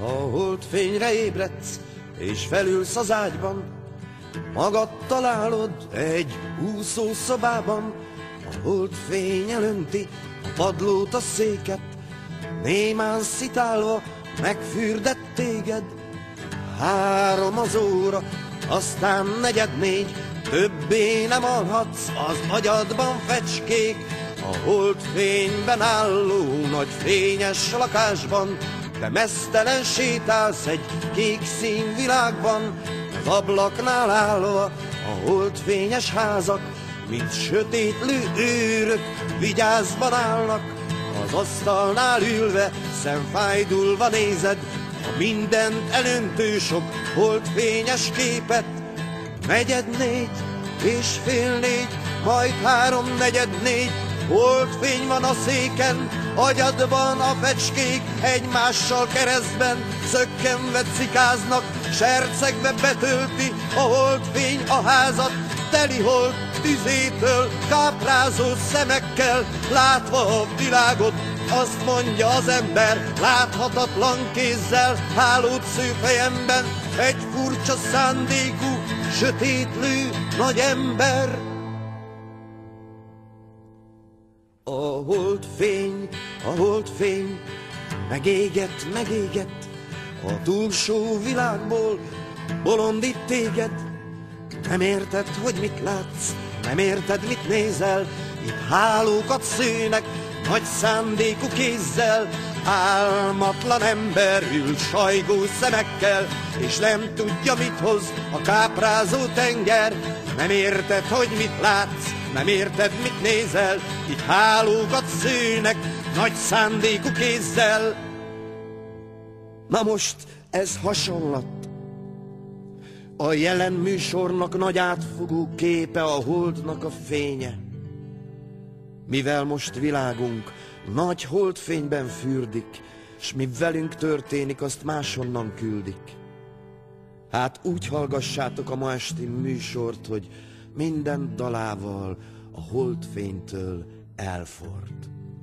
Ha a holdfényre ébredsz, és felülsz az ágyban, magad találod egy úszószobában. A holdfény elönti a padlót, a széket, némán szitálva megfürdett téged. 3 az óra, aztán 4:45, többé nem alhatsz, az agyadban fecskék. A holdfényben álló nagy fényes lakásban te meztelen sétálsz egy kék színvilágban. Az ablaknál állva a holdfényes házak, mint sötétlő őrök vigyázban állnak. Az asztalnál ülve szemfájdulva nézed a mindent elöntő sok holdfényes képet. 3:45, és fél 4, majd 3:44, holdfény van a széken, agyadban a fecskék egymással keresztben szökkenve cikáznak, sercegbe betölti a holdfény a házat, teli hold tüzétől, káprázó szemekkel, látva a világot, azt mondja az ember, láthatatlan kézzel, hálót szőfejemben, egy furcsa szándékú, sötétlő nagy ember. A holdfény megégett, a túlsó világból bolondít téged. Nem érted, hogy mit látsz, nem érted, mit nézel, itt hálókat szőnek, nagy szándékú kézzel. Álmatlan ember ül sajgó szemekkel, és nem tudja, mit hoz a káprázó tenger. Nem érted, hogy mit látsz, nem érted, mit nézel, itt hálókat szőnek, nagy szándékú kézzel. Na most ez hasonlat. A jelen műsornak nagy átfogó képe, a holdnak a fénye. Mivel most világunk nagy holdfényben fürdik, s mi velünk történik, azt máshonnan küldik. Hát úgy hallgassátok a ma esti műsort, hogy minden dalával a holdfénytől elford.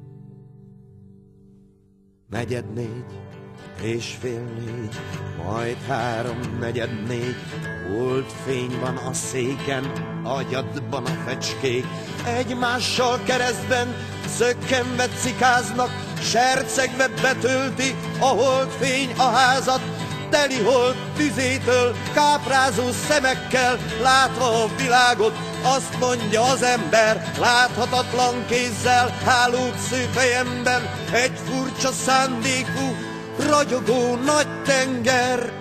3:45, és fél 4, majd 3:44, holdfény van a széken, agyadban a fecskék, egymással keresztben szökkenve cikáznak, sercegbe betölti a holdfény a házat, teli hold tüzétől, káprázó szemekkel, látva a világot, azt mondja az ember, láthatatlan kézzel, hálót szőfejemben, egy furcsa szándékú, ragyogó nagy tenger.